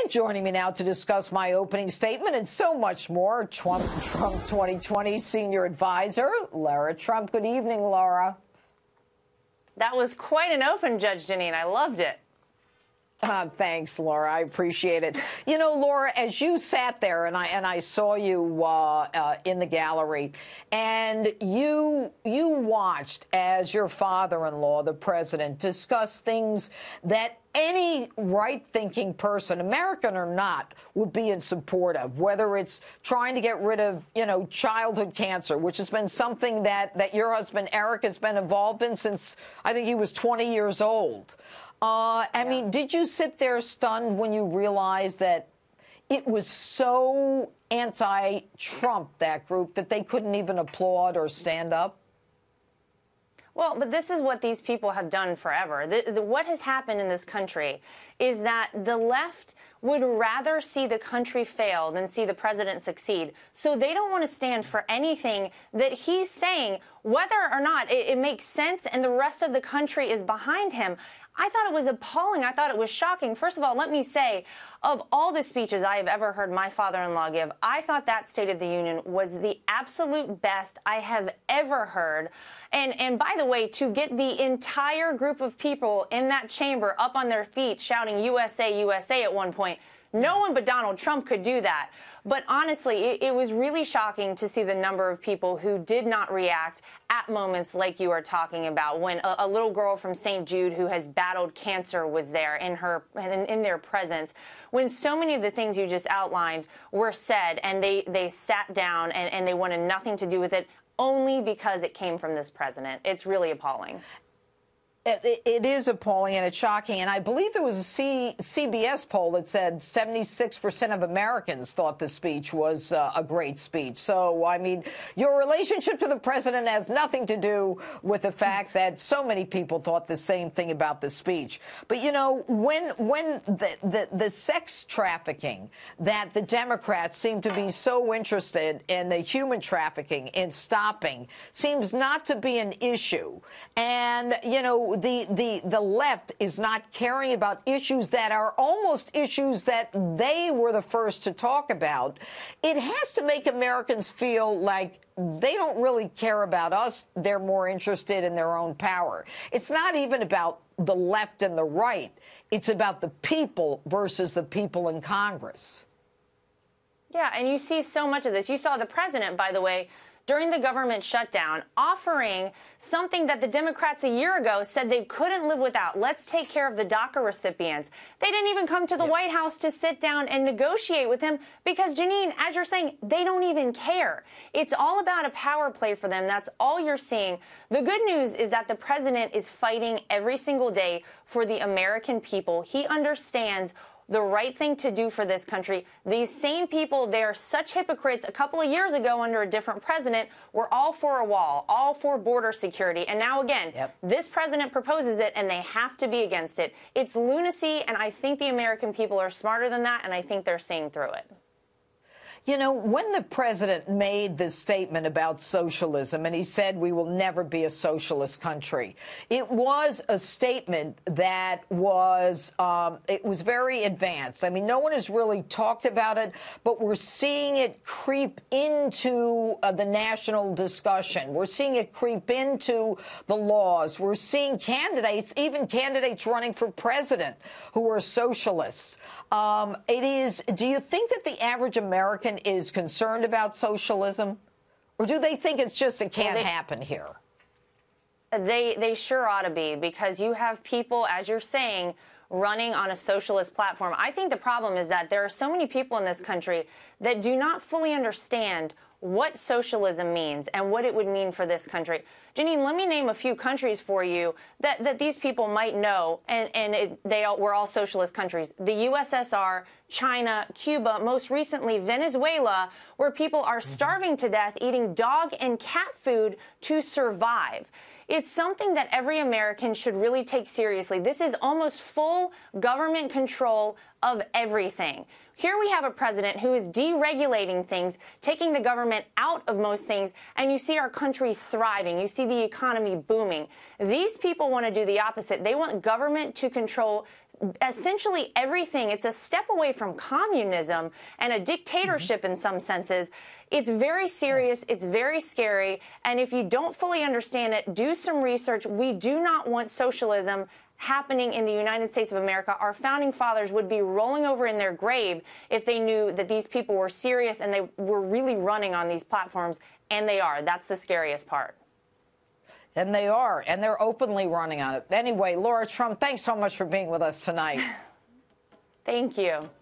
Joining me now to discuss my opening statement and so much more, Trump 2020 senior advisor, Lara Trump. Good evening, Lara. That was quite an open, Judge Janine. I loved it. Thanks, Laura. I appreciate it. You know, Laura, as you sat there and I saw you in the gallery, and you watched as your father-in-law, the president, discuss things that any right-thinking person, American or not, would be in support of, whether it's trying to get rid of, childhood cancer, which has been something that your husband, Eric, has been involved in since I think he was 20 years old. I mean, did you sit there stunned when you realized that it was so anti-Trump, that group, that they couldn't even applaud or stand up? Well, but this is what these people have done forever. What has happened in this country is that the left would rather see the country fail than see the president succeed. So they don't want to stand for anything that he's saying, whether or not it makes sense and the rest of the country is behind him. I thought it was appalling. I thought it was shocking. First of all, let me say, of all the speeches I have ever heard my father-in-law give, I thought that State of the Union was the absolute best I have ever heard. And by the way, to get the entire group of people in that chamber up on their feet shouting USA, USA at one point, no one but Donald Trump could do that. But honestly, it was really shocking to see the number of people who did not react at moments like you are talking about, when a little girl from St. Jude who has battled cancer was there in their presence, when so many of the things you just outlined were said and they sat down and they wanted nothing to do with it, only because it came from this president. It's really appalling. It is appalling and it's shocking. And I believe there was a CBS poll that said 76% of Americans thought the speech was a great speech. So, I mean, your relationship to the president has nothing to do with the fact that so many people thought the same thing about the speech. But, you know, when the sex trafficking that the Democrats seem to be so interested in, the human trafficking, in stopping, seems not to be an issue. And, you know, the left is not caring about issues that are almost issues that they were the first to talk about. It has to make Americans feel like they don't really care about us. They're more interested in their own power. It's not even about the left and the right. It's about the people versus the people in Congress. Yeah, and you see so much of this. You saw the president, by the way, during the government shutdown, offering something that the Democrats a year ago said they couldn't live without. Let's take care of the DACA recipients. They didn't even come to the White House to sit down and negotiate with him because, Janine, as you're saying, they don't even care. It's all about a power play for them. That's all you're seeing. The good news is that the president is fighting every single day for the American people. He understands the right thing to do for this country. These same people, they are such hypocrites. A couple of years ago, under a different president, were all for a wall, all for border security. And now, again, this president proposes it, and they have to be against it. It's lunacy, and I think the American people are smarter than that, and I think they're seeing through it. You know, when the president made this statement about socialism, and he said we will never be a socialist country, it was a statement that was it was very advanced. I mean, no one has really talked about it, but we're seeing it creep into the national discussion. We're seeing it creep into the laws. We're seeing candidates, even candidates running for president, who are socialists. Do you think that the average American is concerned about socialism, or do they think it's just it can't happen here? They sure ought to be, because you have people, as you're saying, running on a socialist platform. I think the problem is that there are so many people in this country that do not fully understand what socialism means and what it would mean for this country. Janine, let me name a few countries for you that these people might know, and we're all socialist countries. The USSR, China, Cuba, most recently Venezuela, where people are starving to death, eating dog and cat food to survive. It's something that every American should really take seriously. This is almost full government control of everything. Here we have a president who is deregulating things, taking the government out of most things, and you see our country thriving. You see the economy booming. These people want to do the opposite. They want government to control essentially everything. It's a step away from communism and a dictatorship in some senses. It's very serious. It's very scary. And if you don't fully understand it, do some research. We do not want socialism happening in the United States of America. Our founding fathers would be rolling over in their grave if they knew that these people were serious and they were really running on these platforms. And they are. That's the scariest part. And they are. And they're openly running on it. Anyway, Lara Trump, thanks so much for being with us tonight. Thank you.